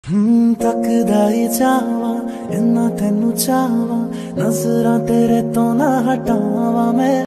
ਤੱਕਦਾ ਹੀ ਚਾਵਾਂ ਇੰਨਾ ਤੈਨੂੰ ਚਾਵਾਂ ਨਜ਼ਰਾਂ ਤੇਰੇ ਤੋਂ